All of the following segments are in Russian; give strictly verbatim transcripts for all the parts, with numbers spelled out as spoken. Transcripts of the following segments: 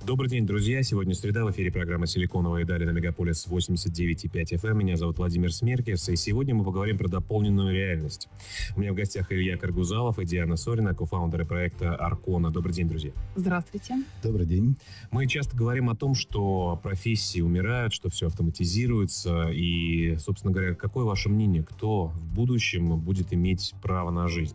Добрый день, друзья. Сегодня среда, в эфире программа «Силиконовая даль» на Мегаполис восемьдесят девять и пять эф эм. Меня зовут Владимир Смеркис, и сегодня мы поговорим про дополненную реальность. У меня в гостях Илья Каргузалов и Диана Сорина, кофаундеры проекта Аркона. Добрый день, друзья. Здравствуйте. Добрый день. Мы часто говорим о том, что профессии умирают, что все автоматизируется, и, собственно говоря, какое ваше мнение, кто в будущем будет иметь право на жизнь?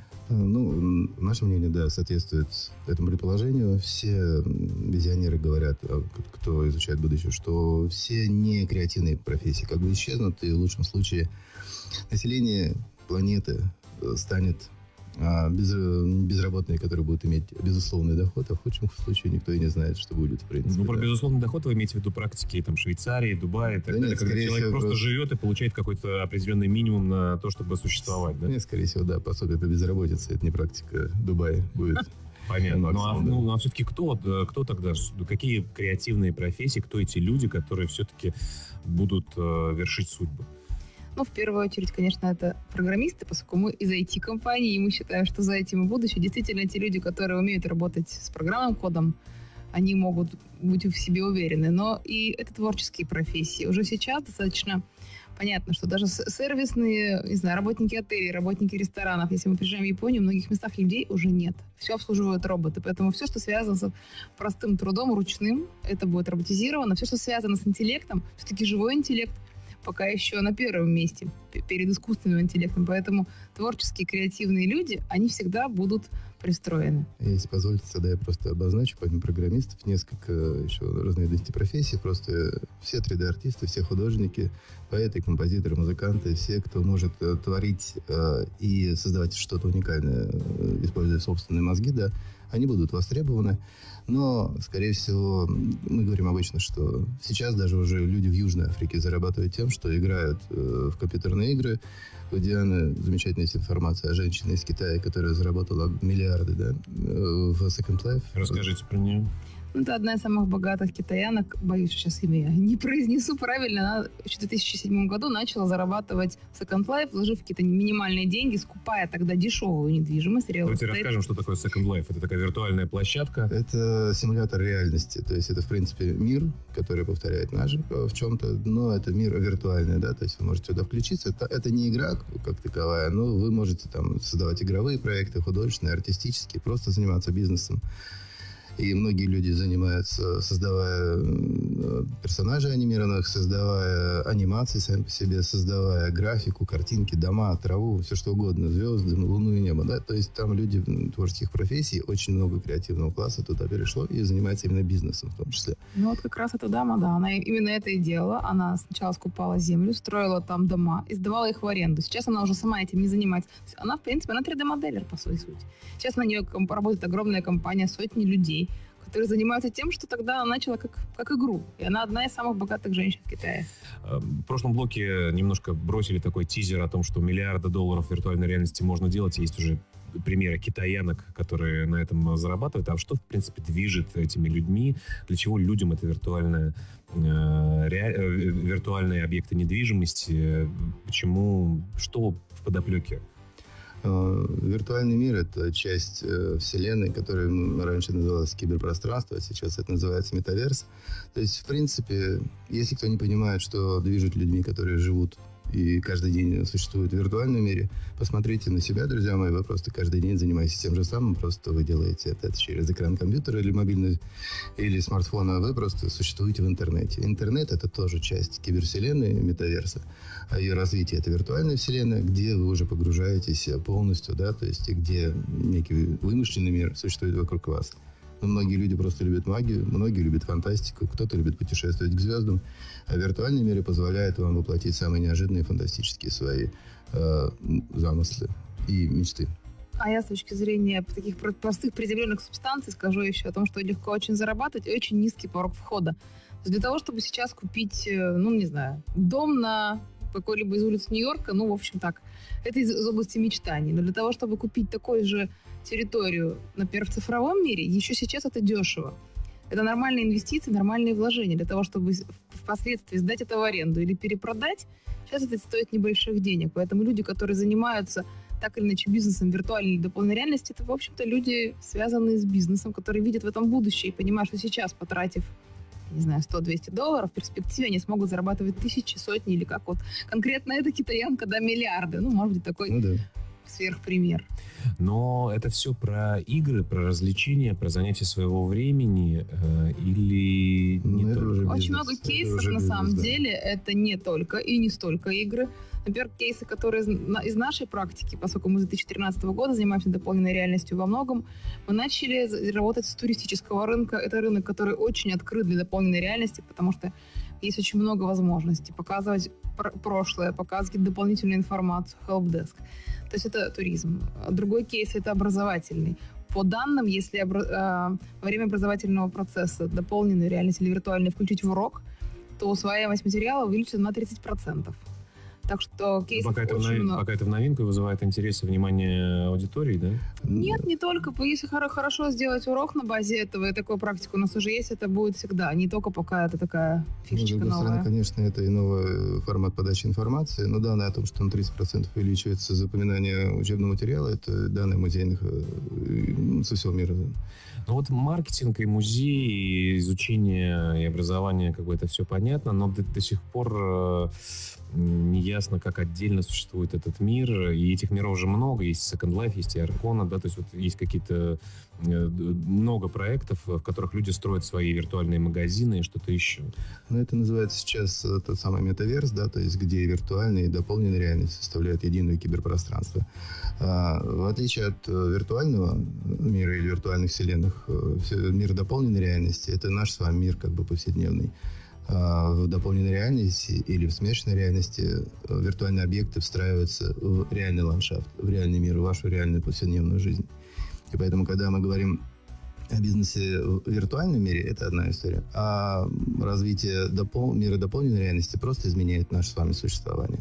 Ну, наше мнение, да, соответствует этому предположению. Все визионеры говорят, кто изучает будущее, что все некреативные профессии как бы исчезнут, и в лучшем случае население планеты станет без, безработные, которые будут иметь безусловный доход, а в худшем случае никто и не знает, что будет, в принципе. Ну, про да. безусловный доход вы имеете в виду практики там, Швейцарии, Дубая и так да далее, нет, когда человек всего, просто просто... живет и получает какой-то определенный минимум на то, чтобы существовать, да? Нет, скорее всего, да, пособие по безработице, это не практика Дубая будет. Понятно. Ну а, ну, а все-таки кто, кто тогда, какие креативные профессии, кто эти люди, которые все-таки будут э, вершить судьбу? Ну, в первую очередь, конечно, это программисты, поскольку мы из ай ти-компании, и мы считаем, что за этим и будущее. Действительно, те люди, которые умеют работать с программным кодом, они могут быть в себе уверены. Но и это творческие профессии. Уже сейчас достаточно понятно, что даже сервисные, не знаю, работники отелей, работники ресторанов, если мы приезжаем в Японию, в многих местах людей уже нет. Все обслуживают роботы. Поэтому все, что связано с простым трудом, ручным, это будет роботизировано. Все, что связано с интеллектом, все-таки живой интеллект, пока еще на первом месте перед искусственным интеллектом. Поэтому творческие, креативные люди, они всегда будут пристроены. Если позволите, тогда я просто обозначу, помимо программистов, несколько еще разновидностей профессий. Просто все три дэ-артисты, все художники, поэты, композиторы, музыканты, все, кто может творить э, и создавать что-то уникальное, используя собственные мозги, да, они будут востребованы. Но, скорее всего, мы говорим обычно, что сейчас даже уже люди в Южной Африке зарабатывают тем, что играют э, в компьютерные игры. У Дианы замечательная есть информация о женщине из Китая, которая заработала миллиарды, да, в Second Life. Расскажите про нее. Это одна из самых богатых китаянок, боюсь, сейчас имя я не произнесу правильно, она в две тысячи седьмом году начала зарабатывать в Second Life, вложив какие-то минимальные деньги, скупая тогда дешевую недвижимость. Давайте расскажем, что такое Second Life. Это такая виртуальная площадка. Это симулятор реальности, то есть это, в принципе, мир, который повторяет наш в чем-то, но это мир виртуальный, да, то есть вы можете туда включиться. Это, это не игра как таковая, но вы можете там создавать игровые проекты, художественные, артистические, просто заниматься бизнесом. И многие люди занимаются, создавая персонажей анимированных, создавая анимации сами по себе, создавая графику, картинки, дома, траву, все что угодно, звезды, луну и небо. Да? То есть там люди творческих профессий, очень много креативного класса туда перешло и занимается именно бизнесом в том числе. Ну вот как раз эта дама, да, она именно это и делала. Она сначала скупала землю, строила там дома и сдавала их в аренду. Сейчас она уже сама этим не занимается. То есть она, в принципе, она три дэ-моделер по своей сути. Сейчас на нее работает огромная компания, сотни людей, которые занимаются тем, что тогда она начала как, как игру. И она одна из самых богатых женщин в Китае. В прошлом блоке немножко бросили такой тизер о том, что миллиарды долларов виртуальной реальности можно делать. Есть уже примеры китаянок, которые на этом зарабатывают. А что, в принципе, движет этими людьми? Для чего людям это виртуальная, э, ре, виртуальные объекты недвижимости? Почему? Что в подоплеке? Виртуальный мир — это часть вселенной, которая раньше называлась киберпространство, а сейчас это называется метаверс. То есть, в принципе, если кто не понимает, что движет людьми, которые живут и каждый день существуют в виртуальном мире, посмотрите на себя, друзья мои, вы просто каждый день занимаетесь тем же самым, просто вы делаете это через экран компьютера или мобильного, или смартфона, вы просто существуете в интернете. Интернет — это тоже часть кибервселенной, метаверса, а ее развитие — это виртуальная вселенная, где вы уже погружаетесь полностью, да, то есть где некий вымышленный мир существует вокруг вас. Но многие люди просто любят магию, многие любят фантастику, кто-то любит путешествовать к звездам. А виртуальный мир позволяет вам воплотить самые неожиданные фантастические свои э, замыслы и мечты. А я с точки зрения таких простых приземленных субстанций скажу еще о том, что легко очень зарабатывать и очень низкий порог входа. То есть для того, чтобы сейчас купить, ну, не знаю, дом на какой-либо из улиц Нью-Йорка, ну, в общем, так, это из, из области мечтаний. Но для того, чтобы купить такую же территорию, например, в цифровом мире, еще сейчас это дешево. Это нормальные инвестиции, нормальные вложения. Для того, чтобы впоследствии сдать это в аренду или перепродать, сейчас это стоит небольших денег. Поэтому люди, которые занимаются так или иначе бизнесом виртуальной или дополненной реальности, это, в общем-то, люди, связанные с бизнесом, которые видят в этом будущее и понимают, что сейчас, потратив, не знаю, сто-двести долларов, в перспективе они смогут зарабатывать тысячи, сотни или как вот конкретно эта китаянка, да, миллиарды. Ну, может быть, такой ну, да. сверхпример. Но это все про игры, про развлечения, про занятие своего времени э, или не ну, только? Очень много кейсов, на бизнес, самом да. деле, это не только и не столько игры. Например, кейсы, которые из нашей практики, поскольку мы с две тысячи тринадцатого года занимаемся дополненной реальностью во многом, мы начали работать с туристического рынка. Это рынок, который очень открыт для дополненной реальности, потому что есть очень много возможностей показывать пр- прошлое, показывать дополнительную информацию, helpdesk. То есть это туризм. Другой кейс — это образовательный. По данным, если обра- э, во время образовательного процесса дополненную реальность или виртуальную включить в урок, то усваиваемость материала увеличится на тридцать процентов. Так что кейсов пока очень это много. Пока это в новинку вызывает интерес и внимание аудитории, да? Нет, не только. Если хорошо сделать урок на базе этого, и такую практику у нас уже есть, это будет всегда. Не только пока это такая фишечка ну, с другой новая. стороны, конечно, это и новый формат подачи информации, но данные о том, что на тридцать процентов увеличивается запоминание учебного материала, это данные музейных со всего мира. Ну вот маркетинг и музей, и изучение и образование, как бы это все понятно, но до, до сих пор не ясно, как отдельно существует этот мир, и этих миров уже много, есть Second Life, есть и Аркона, да, то есть вот есть какие-то много проектов, в которых люди строят свои виртуальные магазины и что-то еще. Ну, это называется сейчас тот самый метаверс, да, то есть где виртуальная и дополненная реальность составляют единое киберпространство. А, в отличие от виртуального мира или виртуальных вселенных, мир дополненной реальности — это наш с вами мир как бы повседневный. В дополненной реальности или в смешанной реальности виртуальные объекты встраиваются в реальный ландшафт, в реальный мир, в вашу реальную повседневную жизнь. И поэтому, когда мы говорим о бизнесе в виртуальном мире, это одна история. А развитие допол- мира дополненной реальности просто изменяет наше с вами существование.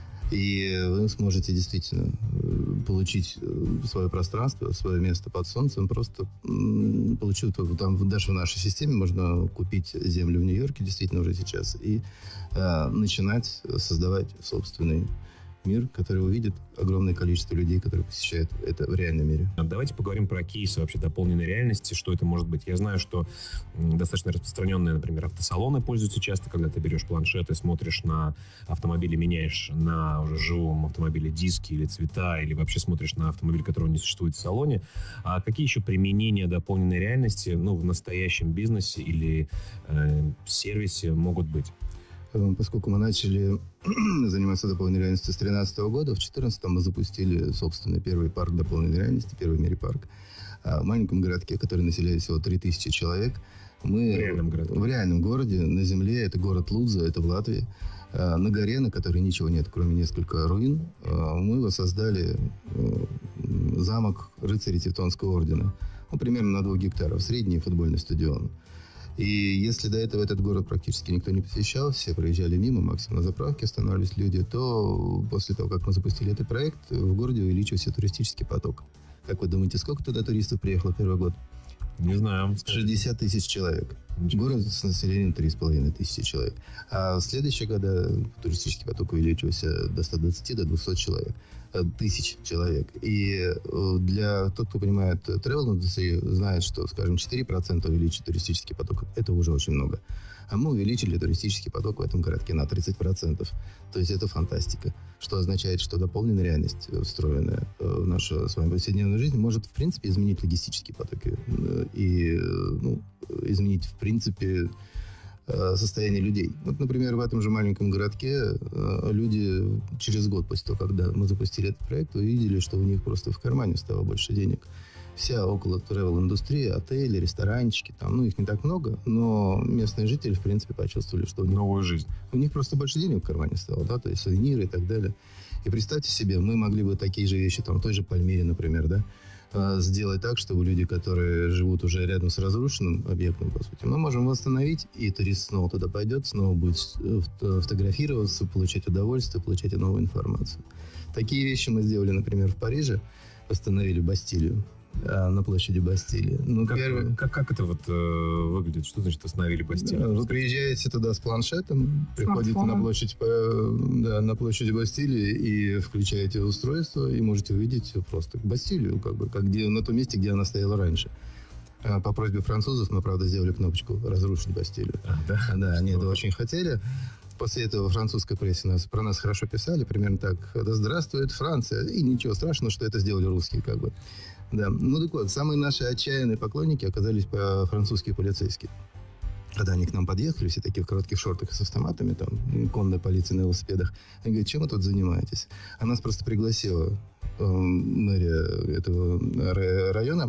И вы сможете действительно получить свое пространство, свое место под солнцем, просто получив, там даже в нашей системе можно купить землю в Нью-Йорке, действительно уже сейчас, и э, начинать создавать собственный мир, который увидит огромное количество людей, которые посещают это в реальном мире. Давайте поговорим про кейсы вообще дополненной реальности, что это может быть. Я знаю, что достаточно распространенные, например, автосалоны пользуются часто, когда ты берешь планшет и смотришь на автомобиль, меняешь на уже живом автомобиле диски или цвета, или вообще смотришь на автомобиль, которого не существует в салоне. А какие еще применения дополненной реальности, ну, в настоящем бизнесе или э, сервисе могут быть? Поскольку мы начали заниматься дополненной реальностью с две тысячи тринадцатого года, в две тысячи четырнадцатом мы запустили, собственно, первый парк дополненной реальности, первый в мире парк. В маленьком городке, который населяет всего три тысячи человек. Мы в реальном городе? В реальном городе, на земле. Это город Лудза, это в Латвии. На горе, на которой ничего нет, кроме нескольких руин, мы воссоздали замок рыцарей Тевтонского ордена. Ну, примерно на двух гектаров. Средний футбольный стадион. И если до этого этот город практически никто не посещал, все проезжали мимо, максимум на заправке останавливались люди, то после того, как мы запустили этот проект, в городе увеличился туристический поток. Как вы думаете, сколько туда туристов приехало первый год? Не знаю. шестьдесят тысяч человек. Город с населением три с половиной тысячи человек. А в следующие года туристический поток увеличился до ста двадцати, до двухсот человек. Тысяч человек. И для тех, кто понимает travel индустрию, знает, что, скажем, четыре процента увеличить туристический поток – это уже очень много. А мы увеличили туристический поток в этом городке на тридцать процентов. То есть это фантастика. Что означает, что дополненная реальность, встроенная в нашу с вами повседневную жизнь, может, в принципе, изменить логистические потоки и ну, изменить, в принципе, состояние людей. Вот, например, в этом же маленьком городке люди через год после того, когда мы запустили этот проект, увидели, что у них просто в кармане стало больше денег. Вся около travel-индустрия, отели, ресторанчики, там, ну, их не так много, но местные жители, в принципе, почувствовали, что у них... Новую жизнь. У них просто больше денег в кармане стало, да, то есть сувениры и так далее. И представьте себе, мы могли бы такие же вещи, там, в той же Пальмире, например, да, сделать так, чтобы люди, которые живут уже рядом с разрушенным объектом, по сути, мы можем восстановить, и турист снова туда пойдет, снова будет фотографироваться, получать удовольствие, получать новую информацию. Такие вещи мы сделали, например, в Париже, восстановили Бастилию. на площади Бастилии. Ну, как, первый... как, как это вот э, выглядит? Что значит остановили Бастилию? Вы приезжаете туда с планшетом, приходите на площадь, да, на площади Бастилии и включаете устройство, и можете увидеть просто Бастилию, как бы, как где, на том месте, где она стояла раньше. По просьбе французов мы, правда, сделали кнопочку «Разрушить Бастилию». А, да? Да, они это очень хотели. После этого французская пресса нас, про нас хорошо писали, примерно так: «Да здравствует Франция!» И ничего страшного, что это сделали русские, как бы. Да. Ну так вот, самые наши отчаянные поклонники оказались по-французские полицейские. Когда они к нам подъехали, все такие в коротких шортах с автоматами, там, конная полиция на велосипедах, они говорят: чем вы тут занимаетесь? А нас просто пригласила э, мэрия этого района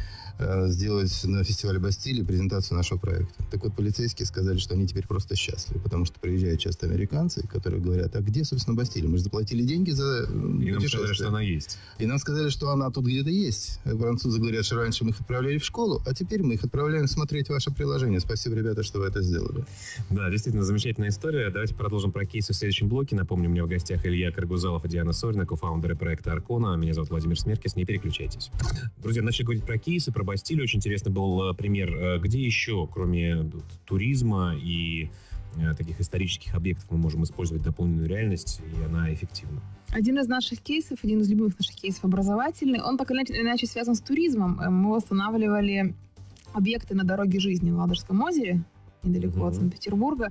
сделать на фестивале Бастилии презентацию нашего проекта. Так вот, полицейские сказали, что они теперь просто счастливы, потому что приезжают часто американцы, которые говорят: а где, собственно, Бастилия? Мы же заплатили деньги за путешествие. И нам сказали, что она есть. И нам сказали, что она тут где-то есть. Французы говорят, что раньше мы их отправляли в школу, а теперь мы их отправляем смотреть ваше приложение. Спасибо, ребята, что вы это сделали. Да, действительно, замечательная история. Давайте продолжим про кейсы в следующем блоке. Напомню, у меня в гостях Илья Каргузалов и Диана Сорина, кофаундеры проекта Аркона. Меня зовут Владимир Смеркис. Не переключайтесь. Друзья, начали говорить про кейсы, про Бастилию. Очень интересный был пример. Где еще, кроме туризма и таких исторических объектов, мы можем использовать дополненную реальность, и она эффективна? Один из наших кейсов, один из любимых наших кейсов образовательный, он так или иначе связан с туризмом. Мы восстанавливали объекты на дороге жизни в Ладожском озере, недалеко mm-hmm. от Санкт-Петербурга.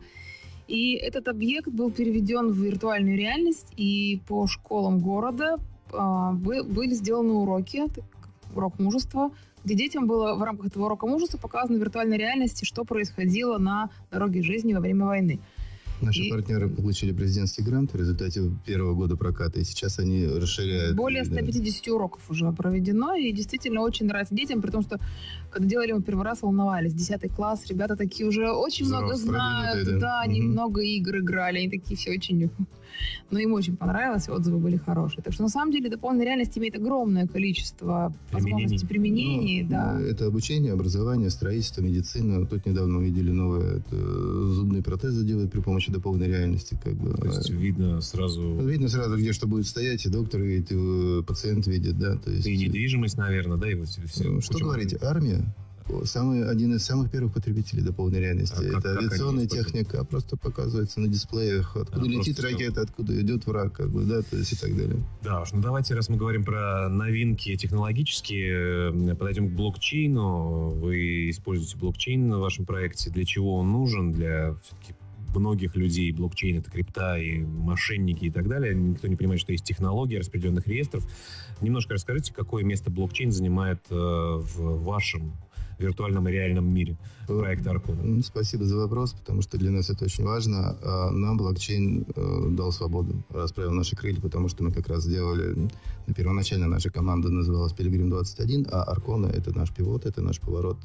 И этот объект был переведен в виртуальную реальность, и по школам города э, были сделаны уроки, урок мужества, где детям было в рамках этого урока мужества показано в виртуальной реальности, что происходило на дороге жизни во время войны. Наши и... партнеры получили президентский грант в результате первого года проката, и сейчас они расширяют. Более ста пятидесяти да. уроков уже проведено, и действительно очень нравится детям, при том, что когда делали мы первый раз, волновались. Десятый класс, ребята такие уже очень Взрослые, много знают, да, да они угу. много игр играли, они такие все очень... Но им очень понравилось, отзывы были хорошие. Так что на самом деле дополненная реальность имеет огромное количество возможностей применений. Ну, да. Это обучение, образование, строительство, медицина. Тут недавно увидели новые это, зубные протезы делают при помощи дополненной реальности. Как бы. То есть видно сразу... Видно сразу, где что будет стоять, и доктор видит, и пациент видит. Да, то есть... И недвижимость, наверное, да? И вот все, что говорить, армия? Самый, один из самых первых потребителей дополненной реальности. А это как, авиационная как техника, просто показывается на дисплеях, откуда а, летит ракета, откуда идет враг, как бы, да, то есть и так далее. Да уж, ну давайте, раз мы говорим про новинки технологические, подойдем к блокчейну. Вы используете блокчейн в вашем проекте. Для чего он нужен? Для все-таки многих людей блокчейн — это крипта и мошенники и так далее. Никто не понимает, что есть технология распределенных реестров. Немножко расскажите, какое место блокчейн занимает э, в вашем виртуальном и реальном мире проекта Аркона? Спасибо за вопрос, потому что для нас это очень важно. Нам блокчейн дал свободу, расправил наши крылья, потому что мы как раз сделали... Первоначально наша команда называлась Пилигрим двадцать один, а Аркона — это наш пивот, это наш поворот.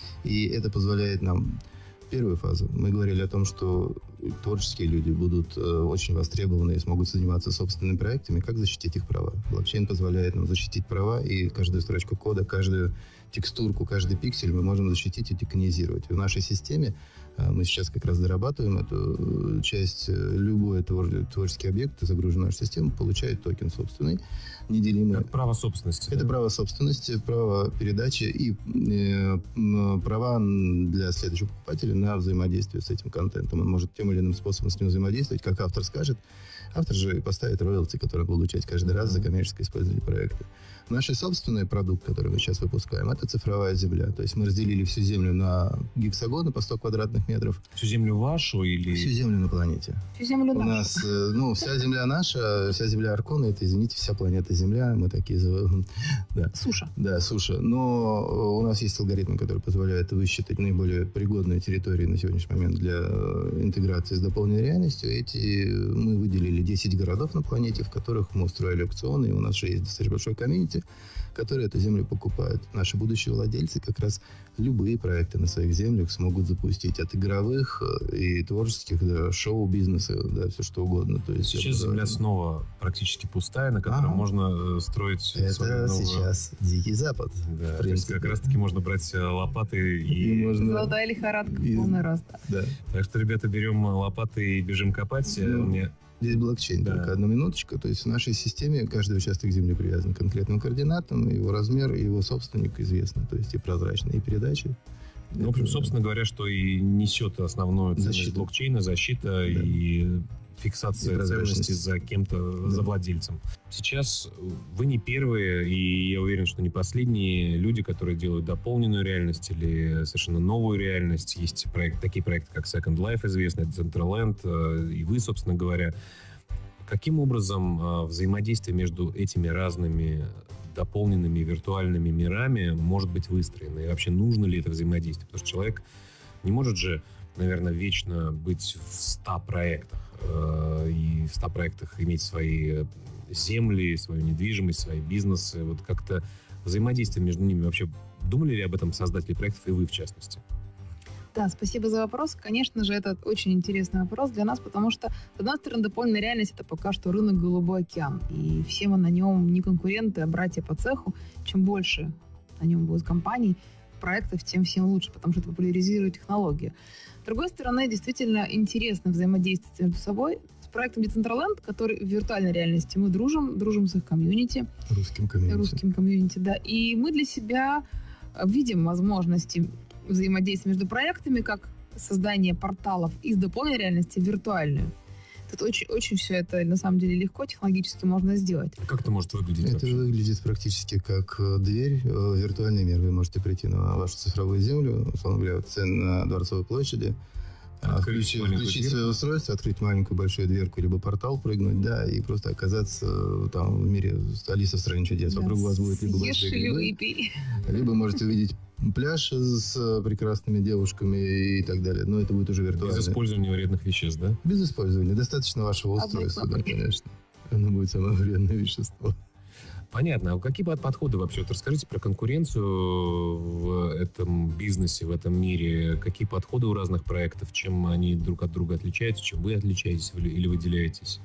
И это позволяет нам... Первую фазу. Мы говорили о том, что творческие люди будут э, очень востребованы и смогут заниматься собственными проектами. Как защитить их права? Блокчейн позволяет нам защитить права, и каждую строчку кода, каждую текстурку, каждый пиксель мы можем защитить и деконизировать. В нашей системе э, мы сейчас как раз дорабатываем эту часть. Любой твор, творческий объект, загруженный в нашу систему, получает токен собственный, неделимый. Это право собственности. Это да? право собственности, право передачи и э, права для следующего покупателя на взаимодействие с этим контентом. Он может тем или иным способом с ним взаимодействовать, как автор скажет. Автор же поставит роялти, который будет получать каждый раз за коммерческое использование проекта. Наш собственный продукт, который мы сейчас выпускаем, это цифровая земля. То есть мы разделили всю землю на гексагоны по сто квадратных метров. Всю землю вашу или... Всю землю на планете. Всю землю нашу. У нас, ну, вся земля наша, вся земля Аркона, это, извините, вся планета Земля. Мы такие... Да. Суша. Да, суша. Но у нас есть алгоритмы, которые позволяют высчитать наиболее пригодные территории на сегодняшний момент для интеграции с дополненной реальностью. Эти мы выделили десять городов на планете, в которых мы устроили аукционы, и у нас же есть достаточно большой комьюнити, которые эту землю покупают. Наши будущие владельцы как раз любые проекты на своих землях смогут запустить. От игровых и творческих до шоу-бизнеса, да, все что угодно. То есть сейчас земля снова практически пустая, на которой а, можно строить... Это новую... сейчас Дикий Запад. Да, то есть как раз-таки можно брать лопаты и... и можно... Золотая лихорадка, и... полный рост. Да. Так что, ребята, берем лопаты и бежим копать. Ну... У меня... Здесь блокчейн, Да. только одну минуточку. То есть в нашей системе каждый участок земли привязан к конкретным координатам, его размер, и его собственник известно, то есть и прозрачно, и передачи. Ну, в общем, собственно говоря, что и несет основную ценность Защита. блокчейна, защита и фиксация И ценности за кем-то, Да. за владельцем. Сейчас вы не первые, и я уверен, что не последние люди, которые делают дополненную реальность или совершенно новую реальность. Есть проект, такие проекты, как Second Life, известный, Decentraland, э, и вы, собственно говоря. Каким образом э, взаимодействие между этими разными дополненными виртуальными мирами может быть выстроено? И вообще нужно ли это взаимодействие? Потому что человек не может же, наверное, вечно быть в ста проектах. э, И в ста проектах иметь свои земли, свою недвижимость, свои бизнесы. Вот как-то взаимодействие между ними. Вообще думали ли об этом создатели проектов и вы, в частности? Да, спасибо за вопрос. Конечно же, это очень интересный вопрос для нас, потому что, с одной стороны, дополненная реальность — это пока что рынок «Голубой океан». И все мы на нем не конкуренты, а братья по цеху. Чем больше на нем будет компаний, проектов, тем всем лучше, потому что это популяризирует технологию. С другой стороны, действительно интересно взаимодействовать между собой. С проектом Decentraland, который в виртуальной реальности мы дружим, дружим с их комьюнити, Русским комьюнити. русским комьюнити, да. И мы для себя видим возможности взаимодействия между проектами, как создание порталов из дополненной реальности в виртуальную. Тут очень, очень все это, на самом деле, легко технологически можно сделать. Как это может выглядеть Это вообще? выглядит практически как э, дверь э, в виртуальный мир. Вы можете прийти на вашу цифровую землю, условно говоря, в цен на Дворцовой площади, Открыть включить, маленькую включить дверку. свое устройство, открыть маленькую большую дверку, либо портал прыгнуть, да, и просто оказаться э, там в мире Алиса в стране чудес. Да, Вокруг вас будет либо съешь большие или грибы, выпей. либо можете увидеть пляж с э, прекрасными девушками и так далее. Но это будет уже виртуально. Без использования вредных веществ, да? Без использования. Достаточно вашего Одной устройства, да, кнопки. конечно. Оно будет самое вредное вещество. Понятно. А какие под- подходы вообще? Вот расскажите про конкуренцию в этом бизнесе, в этом мире. Какие подходы у разных проектов? Чем они друг от друга отличаются? Чем вы отличаетесь или или выделяетесь?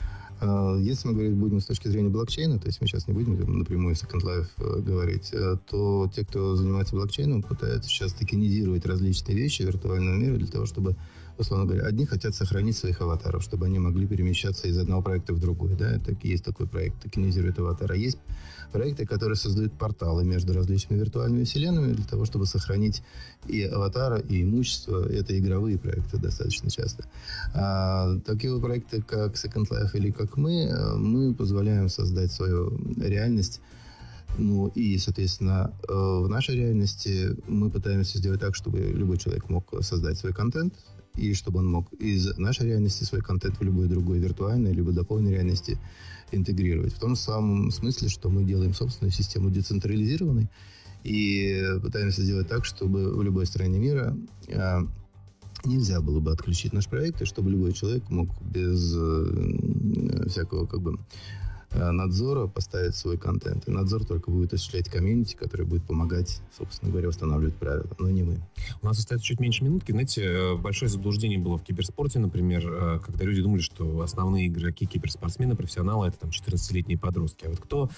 А, Если мы говорить будем с точки зрения блокчейна, то есть мы сейчас не будем там напрямую Second Life э, говорить, э, то те, кто занимается блокчейном, пытаются сейчас токенизировать различные вещи виртуального мира для того, чтобы, условно говоря, одни хотят сохранить своих аватаров, чтобы они могли перемещаться из одного проекта в другой. Да? Так, есть такой проект, токенизирует аватара. Есть проекты, которые создают порталы между различными виртуальными вселенными для того, чтобы сохранить и аватара, и имущество. Это игровые проекты достаточно часто. А, такие проекты, как Second Life или как мы, э, мы позволяем создать свою реальность. Ну и, соответственно, э, в нашей реальности мы пытаемся сделать так, чтобы любой человек мог создать свой контент, и чтобы он мог из нашей реальности свой контент в любой другой виртуальной либо дополненной реальности интегрировать. В том самом смысле, что мы делаем собственную систему децентрализированной и пытаемся сделать так, чтобы в любой стране мира э, нельзя было бы отключить наш проект, и чтобы любой человек мог без э, всякого как бы э, надзора поставить свой контент. И надзор только будет осуществлять комьюнити, который будет помогать, собственно говоря, устанавливать правила, но не мы. У нас остается чуть меньше минутки. Знаете, э, большое заблуждение было в киберспорте, например, э, когда люди думали, что основные игроки, киберспортсмены, профессионалы — это там четырнадцатилетние подростки. А вот кто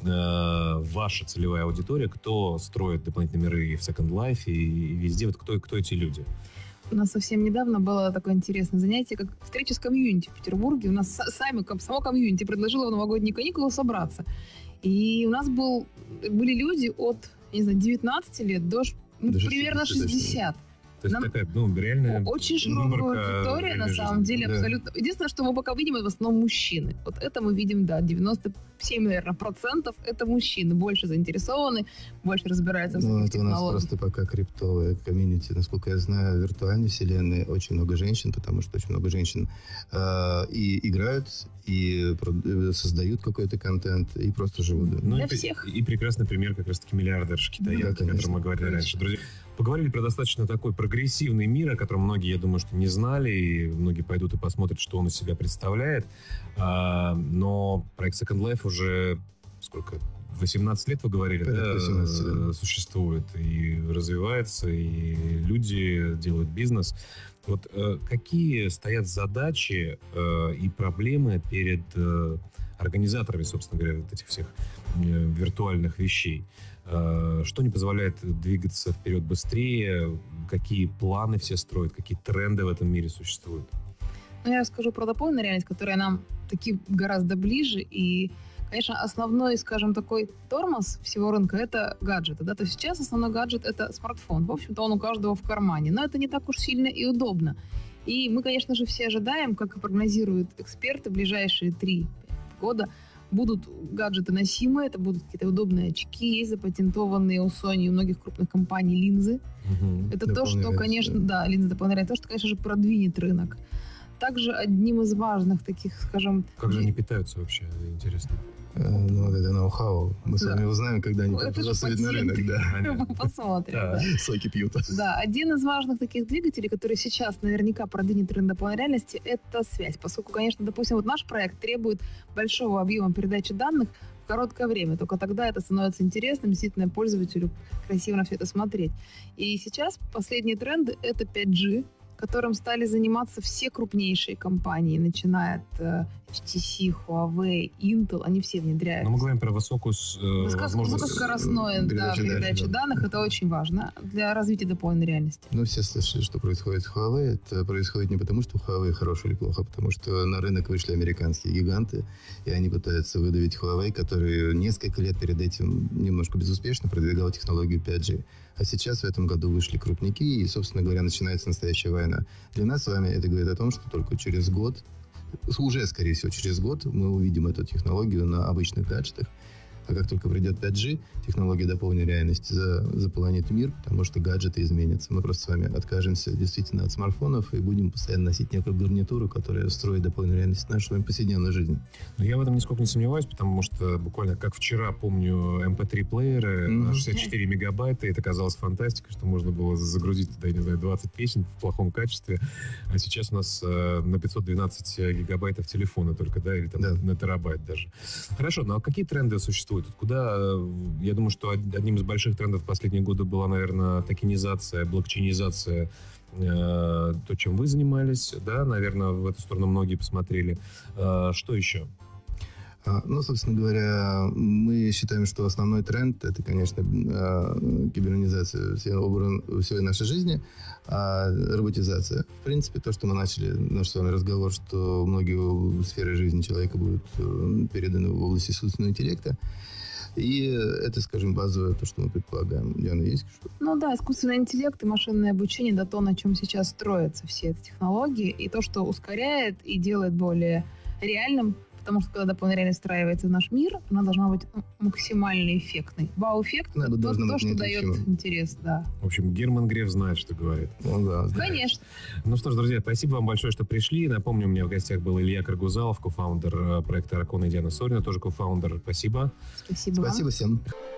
э, ваша целевая аудитория, кто строит дополнительные миры и в Second Life, и, и везде, вот кто, кто эти люди? У нас совсем недавно было такое интересное занятие, как встреча с комьюнити в Петербурге. У нас с- сами, ком- само комьюнити предложило в новогодние каникулы собраться. И у нас был, были люди от, не знаю, девятнадцати лет до ш- ну, До примерно шестидесяти, шестьдесят. То есть Нам- такая, ну, реальная Очень широкая выборка аудитория, на реальной самом жизни. деле, Да. абсолютно. Единственное, что мы пока видим, это в основном мужчины. Вот это мы видим, да, девяносто семь, наверное, процентов это мужчины. Больше заинтересованы, больше разбираются в Ну, всяких это у нас технологиях. просто пока криптовая комьюнити. Насколько я знаю, в виртуальной вселенной очень много женщин, потому что очень много женщин э, и играют, и про- создают какой-то контент, и просто живут. Ну, Для и, всех. И прекрасный пример как раз-таки миллиардерши китаянки, Да, о котором конечно. мы говорили Конечно. раньше. Друзья, поговорили про достаточно такой прогрессивный мир, о котором многие, я думаю, что не знали, и многие пойдут и посмотрят, что он из себя представляет. А, но проект Second Life уже сколько? восемнадцать лет, вы говорили, Порядка да, восемнадцати, да. э, существует и развивается, и люди делают бизнес. Вот э, какие стоят задачи э, и проблемы перед э, организаторами, собственно говоря, вот этих всех э, виртуальных вещей? Э, что не позволяет двигаться вперед быстрее? Какие планы все строят? Какие тренды в этом мире существуют? Ну, я расскажу про дополненную реальность, которая нам таки гораздо ближе. И, конечно, основной, скажем, такой тормоз всего рынка — это гаджеты. Да? То есть сейчас основной гаджет — это смартфон. В общем-то, он у каждого в кармане. Но это не так уж сильно и удобно. И мы, конечно же, все ожидаем, как и прогнозируют эксперты, в ближайшие три года будут гаджеты носимые, это будут какие-то удобные очки, есть запатентованные у Sony и у многих крупных компаний линзы. Угу. Это то, что, конечно, да, линзы дополняют, то, что, конечно же, продвинет рынок. Также одним из важных таких, скажем... Как же они питаются вообще, интересно? Ну, вот это ноу-хау. Мы да. с вами узнаем, когда они ну, выйдут на рынок. Да. Посмотрим. Да. Да. Соки пьют. Да, один из важных таких двигателей, который сейчас наверняка продвинет рынок дополненной реальности, это связь. Поскольку, конечно, допустим, вот наш проект требует большого объема передачи данных в короткое время. Только тогда это становится интересным, действительно, пользователю красиво на все это смотреть. И сейчас последние тренды — это пять джи, которым стали заниматься все крупнейшие компании, начиная от э, эйч ти си, Huawei, Intel, они все внедряют. Но мы говорим про высокую э, возможность... Высокоскоростную да, передачу да. данных, это очень важно для развития дополненной реальности. Ну, все слышали, что происходит с Huawei. Это происходит не потому, что Huawei хороший или плохо, а потому что на рынок вышли американские гиганты, и они пытаются выдавить Huawei, который несколько лет перед этим немножко безуспешно продвигал технологию пять джи. А сейчас в этом году вышли крупники, и, собственно говоря, начинается настоящая война. Для нас с вами это говорит о том, что только через год, уже, скорее всего, через год мы увидим эту технологию на обычных гаджетах. А как только придет пять джи, технология дополненной реальности за, заполонит мир, потому что гаджеты изменятся. Мы просто с вами откажемся действительно от смартфонов и будем постоянно носить некую гарнитуру, которая строит дополненную реальность в нашу повседневную жизнь. Но я в этом нисколько не сомневаюсь, потому что буквально как вчера помню эм пи три плееры mm-hmm. на шестьдесят четыре мегабайта, это казалось фантастикой, что можно было загрузить туда, я не знаю, двадцать песен в плохом качестве, а сейчас у нас э, на пятьсот двенадцать гигабайтов телефона только, да, или там да. на терабайт даже. Хорошо, ну а какие тренды существуют? Тут куда, я думаю, что одним из больших трендов последние годы была, наверное, токенизация, блокчейнизация, э, то, чем вы занимались, да, наверное, в эту сторону многие посмотрели. Э, что еще? Ну, собственно говоря, мы считаем, что основной тренд — это, конечно, кибернизация всей, всей нашей жизни, а роботизация. В принципе, то, что мы начали наш с вами разговор, что многие сферы жизни человека будут переданы в область искусственного интеллекта. И это, скажем, базовое, то, что мы предполагаем. Диана, есть что-то? Ну да, искусственный интеллект и машинное обучение — это то, на чем сейчас строятся все эти технологии, и то, что ускоряет и делает более реальным. Потому что, когда дополненная реальность встраивается в наш мир, она должна быть максимально эффектной. Вау-эффект — это то, то что дает интерес. Да. В общем, Герман Греф знает, что говорит. Ну, да, конечно. Ну что ж, друзья, спасибо вам большое, что пришли. Напомню, у меня в гостях был Илья Каргузалов, кофаундер проекта Аркон, и Диана Сорина, тоже кофаундер. Спасибо. Спасибо Спасибо вам. всем.